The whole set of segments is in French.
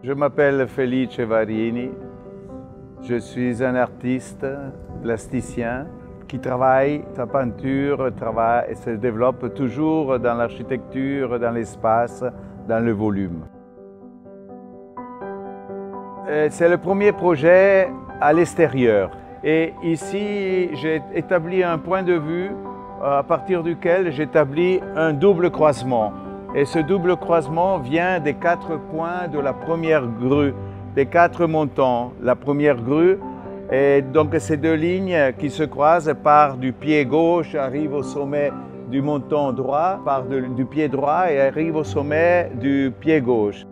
Je m'appelle Felice Varini, je suis un artiste plasticien qui travaille, sa peinture travaille et se développe toujours dans l'architecture, dans l'espace, dans le volume. C'est le premier projet à l'extérieur et ici j'ai établi un point de vue à partir duquel j'établis un double croisement. Et ce double croisement vient des 4 points de la première grue, des 4 montants. La première grue, et donc ces 2 lignes qui se croisent partent du pied gauche, arrivent au sommet du montant droit, partent du pied droit et arrivent au sommet du pied gauche.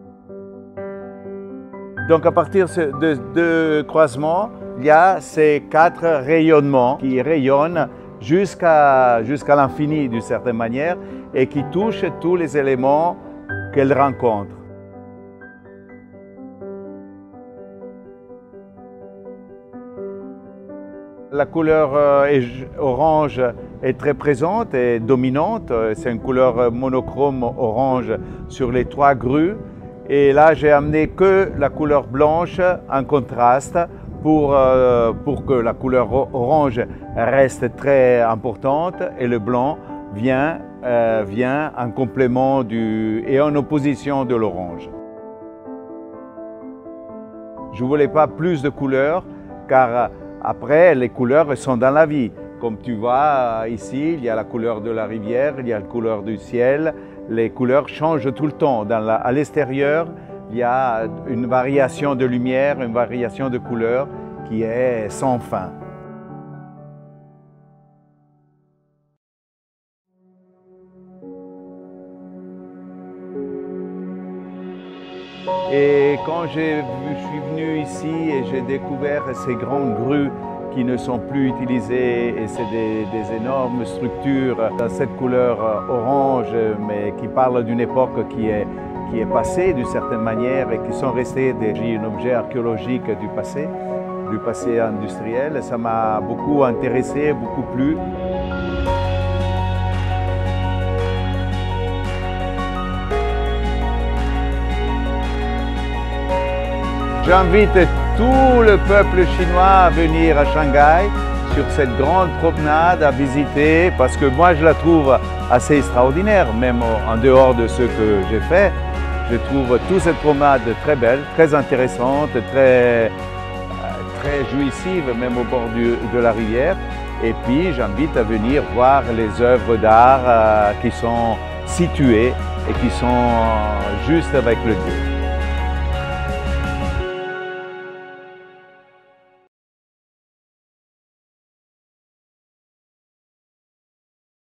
Donc à partir de 2 croisements, il y a ces 4 rayonnements qui rayonnent jusqu'à l'infini d'une certaine manière et qui touchent tous les éléments qu'elle rencontre. La couleur orange est très présente et dominante. C'est une couleur monochrome orange sur les 3 grues. Et là, j'ai amené que la couleur blanche en contraste pour que la couleur orange reste très importante et le blanc vient en complément et en opposition de l'orange. Je ne voulais pas plus de couleurs car après les couleurs sont dans la vie. Comme tu vois ici, il y a la couleur de la rivière, il y a la couleur du ciel. Les couleurs changent tout le temps. À l'extérieur, il y a une variation de lumière, une variation de couleurs qui est sans fin. Et quand je suis venu ici et j'ai découvert ces grandes grues qui ne sont plus utilisées et c'est des énormes structures dans cette couleur orange mais qui parlent d'une époque qui est passée d'une certaine manière et qui sont restées un objet archéologique du passé industriel, ça m'a beaucoup intéressé, beaucoup plu. J'invite tout le peuple chinois à venir à Shanghai sur cette grande promenade à visiter parce que moi je la trouve assez extraordinaire, même en dehors de ce que j'ai fait. Je trouve toute cette promenade très belle, très intéressante, très jouissive, même au bord de la rivière. Et puis j'invite à venir voir les œuvres d'art qui sont situées et qui sont juste avec le lieu.